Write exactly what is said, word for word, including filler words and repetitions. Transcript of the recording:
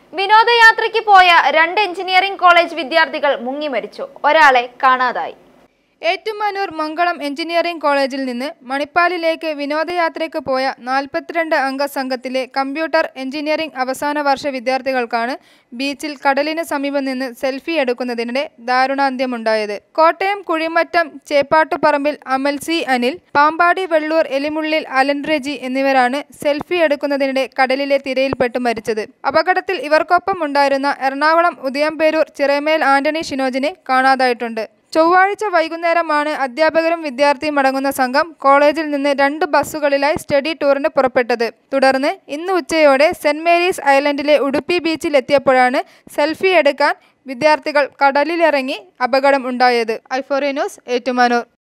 വിനോദയാത്രയ്ക്ക് പോയ രണ്ട് engineering college വിദ്യാർത്ഥികൾ മുങ്ങി മരിച്ചു. ഒരാളെ കാണാതായി. ഏറ്റുമാനൂർ മംഗളം എഞ്ചിനീയറിംഗ് കോളേജിൽ നിന്ന് മണിപ്പാലിലേക്ക് വിനോദയാത്രയ്ക്ക് പോയ നാൽപ്പത്തിരണ്ട് അംഗ സംഘത്തിലെ കമ്പ്യൂട്ടർ എഞ്ചിനീയറിംഗ് അവസാന വർഷ വിദ്യാർത്ഥികൾക്കാണ് ബീച്ചിൽ കടലിന് സമീപം നിന്ന് സെൽഫി എടുക്കുന്നതിനിടെ ദാരുണാന്ത്യമുണ്ടായത്. കോട്ടയം കുഴിമറ്റം ചേപ്പാട്ടുപറമ്പിൽ അമൽ സി അനിൽ, പാമ്പാടി വെള്ളൂർ എലിമുള്ളിൽ അലൻ റെജി എന്നിവരാണ് സെൽഫി എടുക്കുന്നതിനിടെ കടലിലെ തിരയിൽപ്പെട്ട് മരിച്ചത്. അപകടത്തിൽ ഇവർക്കൊപ്പം ഉണ്ടായിരുന്ന എറണാകുളം ഉദയംപേരൂർ ചിറമേൽ ആന്റണി ഷിനോജിനെ കാണാതായിട്ടുണ്ട്. ചൊവ്വാഴ്ച വൈകുന്നേരമാണ് അധ്യാപകരും വിദ്യാർത്ഥിയും അടങ്ങുന്ന സംഘം കോളേജിൽ നിന്ന് രണ്ട് ബസ്സുകളിലായി സ്റ്റഡി ടൂറിന് പുറപ്പെട്ടത്. തുടർന്ന് ഇന്ന് ഉച്ചയോടെ സെന്റ് മേരീസ് ഐലൻഡിലെ ഉടുപ്പി ബീച്ചിൽ എത്തിയപ്പോഴാണ് സെൽഫി എടുക്കാൻ വിദ്യാർത്ഥികൾ കടലിലിറങ്ങി അപകടം ഉണ്ടായത്. ഐഫോറി ന്യൂസ്, ഏറ്റുമാനൂർ.